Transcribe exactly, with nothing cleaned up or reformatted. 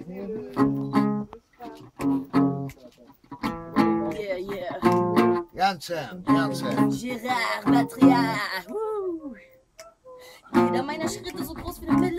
Yeah, yeah. Janssen, Janssen. Gerard, Matriarch. Uh. Jeder meiner Schritte so groß wie eine